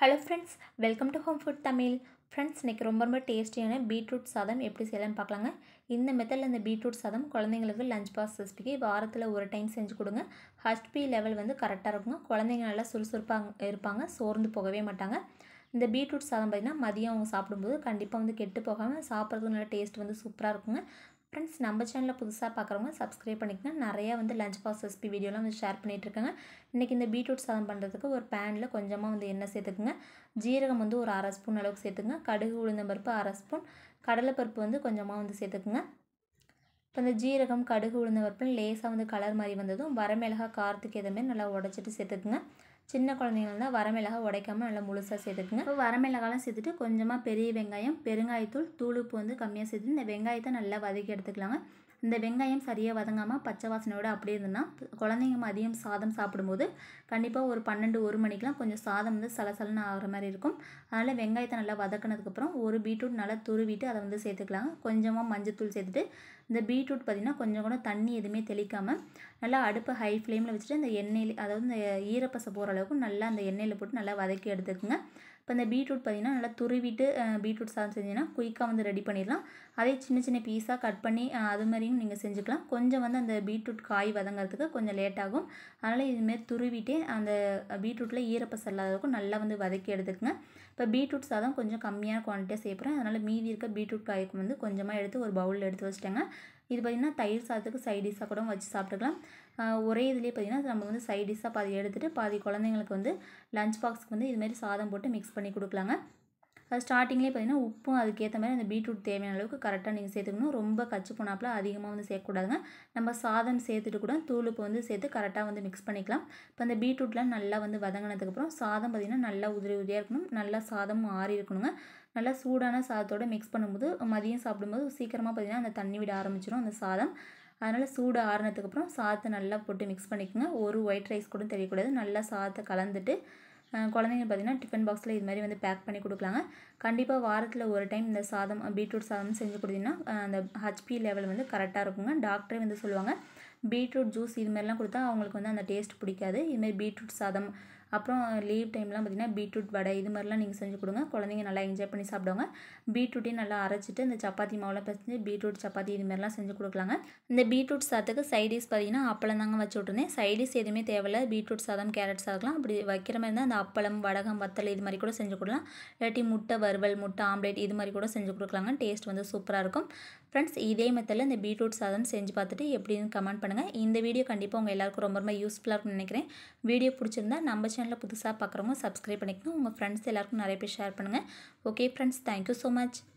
Hello friends, welcome to home food Tamil. Friends, இன்றைக்கி ரொம்ப டேஸ்டியான பீட்ரூட் சாதம் எப்படி செய்யலாம்னு பார்க்கலாங்க. இந்த மெத்தடில் இந்த பீட்ரூட் சாதம் குழந்தைங்களுக்கு லஞ்ச் பாக்ஸ் ரெசிபிக்கு வாரத்தில் ஒரு டைம் செஞ்சு கொடுங்க. ஹெச்பி லெவல் கரெக்டாக இருக்குங்க. குழந்தைங்க நல்லா சுறுசுறுப்பாக இருப்பாங்க, சோர்ந்து போகவே மாட்டாங்க. இந்த பீட்ரூட் சாதம் பார்த்திங்கன்னா மதியம் அவங்க சாப்பிடும்போது கண்டிப்பாக கெட்டு போகாமல் சாப்பிட்றதுக்கு நல்லா டேஸ்ட் சூப்பராக இருக்குங்க. ஃப்ரெண்ட்ஸ், நம்ம சேனலில் புதுசாக பார்க்குறவங்க சப்ஸ்கிரைப் பண்ணிக்கங்க. நிறையா லஞ்ச் பாக்ஸ் ரெசிபி வீடியோலாம் ஷேர் பண்ணிகிட்ருக்காங்க. இன்றைக்கி இந்த பீட்ரூட் சாதம் பண்ணுறதுக்கு ஒரு பேனில் கொஞ்சமாக எண்ணெய் சேர்த்துக்குங்க. ஜீரகம் ஒரு அரை ஸ்பூன் அளவுக்கு சேர்த்துக்குங்க. கடுகு உளுந்தம்பருப்பு அரை ஸ்பூன், கடலைப்பருப்பு கொஞ்சமாக சேர்த்துக்குங்க. இப்போ இந்த ஜீரகம் கடுகு உளுந்தம்பருப்பு லேசாக கலர் மாதிரி வந்ததும் வரமிளகாய் காரத்துக்கு ஏற்ற மாதிரி நல்லா உடச்சிட்டு சேர்த்துக்குங்க. சின்ன குழந்தைங்க இருந்தால் வரமிளகாய் உடைக்காமல் நல்லா முழுசாக சேர்த்துக்குங்க. இப்போ வரமிளகாலாம் சேர்த்துட்டு கொஞ்சமாக பெரிய வெங்காயம், பெருங்காயத்தூள், தூளுப்பு கம்மியாக சேர்த்து இந்த வெங்காயத்தை நல்லா வதக்கி எடுத்துக்கலாங்க. இந்த வெங்காயம் சரியாக வதங்காமல் பச்சை வாசனையோடு அப்படியே இருந்ததுன்னா குழந்தைங்க மதியம் சாதம் சாப்பிடும்போது கண்டிப்பாக ஒரு 12-1 மணிக்கெலாம் கொஞ்சம் சாதம் சலசலன்னு ஆகிற மாதிரி இருக்கும். அதனால் வெங்காயத்தை நல்லா வதக்கினதுக்கப்புறம் ஒரு பீட்ரூட் நல்லா துருவிட்டு அதை சேர்த்துக்கலாங்க. கொஞ்சமாக மஞ்சத்தூள் சேர்த்துட்டு இந்த பீட்ரூட் பார்த்திங்கன்னா கொஞ்சம் கூட தண்ணி எதுவுமே தெளிக்காமல் நல்லா அடுப்பை ஹை ஃப்ளேமில் வச்சுட்டு இந்த எண்ணெயில், அதாவது இந்த ஈரப்பசை போகிற அளவுக்கு நல்லா அந்த எண்ணெயில் போட்டு நல்லா வதக்கி எடுத்துக்குங்க. இப்போ இந்த பீட்ரூட் பார்த்திங்கன்னா நல்லா துருவிட்டு பீட்ரூட் சாதம் செஞ்சிங்கன்னா குயிக்காக ரெடி பண்ணிடலாம். அதே சின்ன சின்ன பீஸாக கட் பண்ணி அது மாதிரியும் நீங்கள் செஞ்சுக்கலாம். கொஞ்சம் அந்த பீட்ரூட் காய் வதங்கிறதுக்கு கொஞ்சம் லேட் ஆகும். அதனால் இதுமாரி துருவிட்டே அந்த பீட்ரூட்டில் ஈரப்பசை இல்லாததுக்கும் நல்லா வதக்கி எடுத்துக்குங்க. இப்போ பீட்ரூட் சாதம் கொஞ்சம் கம்மியான குவான்டிட்டியாக சேர்க்குறேன். அதனால் மீதி இருக்க பீட்ரூட் காய்க்கு கொஞ்சமாக எடுத்து ஒரு பவுலில் எடுத்து வச்சுட்டேங்க. இது பார்த்திங்கன்னா தயிர் சாதத்துக்கு சைடிஷாக கூட வச்சு சாப்பிட்டுக்கலாம். ஒரே இதுலேயே பார்த்திங்கன்னா நம்ம சைடிஷாக பாதி எடுத்துகிட்டு பாதி குழந்தைங்களுக்கு லஞ்ச் பாக்ஸ்க்கு இதுமாரி சாதம் போட்டு மிக்ஸ் பண்ணி கொடுக்கலாங்க. அது ஸ்டார்டிங்லேயே பார்த்திங்கன்னா உப்பும் அதுக்கேற்ற மாதிரி அந்த பீட்ரூட் தேவையான அளவுக்கு கரெக்டாக நீங்கள் சேர்த்துக்கணும். ரொம்ப கச்சு போனாப்பில் அதிகமாக சேர்க்கக்கூடாதுங்க. நம்ம சாதம் சேர்த்துட்டு கூட தூளுப்பு சேர்த்து கரெக்டாக மிக்ஸ் பண்ணிக்கலாம். இப்போ அந்த பீட்ரூட்லாம் நல்லா வதங்கினதுக்கப்புறம் சாதம் பார்த்திங்கன்னா நல்லா உதிரி உதிரியாக இருக்கணும். நல்லா சாதமும் ஆறி இருக்கணுங்க. நல்லா சூடான சாதத்தோடு மிக்ஸ் பண்ணும்போது மதியம் சாப்பிடும்போது சீக்கிரமாக பார்த்திங்கன்னா அந்த தண்ணி விட ஆரம்பிச்சிடும் அந்த சாதம். அதனால் சூடு ஆறுனதுக்கப்புறம் சாதத்தை நல்லா போட்டு மிக்ஸ் பண்ணிக்கோங்க. ஒரு ஒயிட் ரைஸ் கூட தெரியக்கூடாது. நல்லா சாதத்தை கலந்துட்டு குழந்தைங்க பார்த்திங்கன்னா டிஃபன் பாக்ஸில் இது மாதிரி பேக் பண்ணி கொடுக்கலாங்க. கண்டிப்பாக வாரத்தில் ஒரு டைம் இந்த சாதம் பீட்ரூட் சாதம் செஞ்சு கொடுத்தீங்கன்னா அந்த ஹெச்பி லெவல் கரெக்டாக இருக்குங்க. டாக்டரே சொல்லுவாங்க பீட்ரூட் ஜூஸ் இதுமாரிலாம் கொடுத்தா அவங்களுக்கு அந்த டேஸ்ட் பிடிக்காது. இதுமாரி பீட்ரூட் சாதம் அப்புறம் லீவ் டைம்லாம் பார்த்திங்கன்னா பீட்ரூட் வடை இது மாதிரிலாம் நீங்கள் செஞ்சு கொடுங்க. குழந்தைங்க நல்லா என்ஜாய் பண்ணி சாப்பிடுவாங்க. பீட்ரூட்டையும் நல்லா அரைச்சிட்டு இந்த சப்பாத்தி மாவில் பிசைஞ்சு பீட்ரூட் சப்பாத்தி இது மாதிரிலாம் செஞ்சு கொடுக்கலாங்க. இந்த பீட்ரூட் சாதத்துக்கு சைடிஷ் பார்த்திங்கன்னா அப்பளம் தாங்க வச்சு விட்ருந்தேன். சைடிஷ் எதுவுமே தேவையில்லை. பீட்ரூட் சாதம் கேரட் சாதம்லாம் அப்படி வைக்கிற மாதிரி இருந்தால் அந்த அப்பளம் வடகம் வத்தல் இது மாதிரி கூட செஞ்சு கொடுக்கலாம். இல்லாட்டி முட்டை வறுவல், முட்டை ஆம்லேட் இது மாதிரி கூட செஞ்சு கொடுக்கலாங்க. டேஸ்ட் சூப்பராக இருக்கும். ஃப்ரெண்ட்ஸ், இதே மெத்தடில் இந்த பீட்ரூட் சாதம் செஞ்சு பார்த்துட்டு எப்படின்னு கமெண்ட் பண்ணுங்கள். இந்த வீடியோ கண்டிப்பாக உங்கள் எல்லாருக்கும் ரொம்ப யூஸ்ஃபுல்லாக இருக்கும்னு நினைக்கிறேன். வீடியோ பிடிச்சிருந்தா நம்ம சேனலில் புதுசாக பார்க்குறவங்க சப்ஸ்கிரைப் பண்ணிக்கணும். உங்கள் ஃப்ரெண்ட்ஸ் எல்லாருக்கும் நிறைய பேர் ஷேர் பண்ணுங்கள். Okay friends, thank you so much.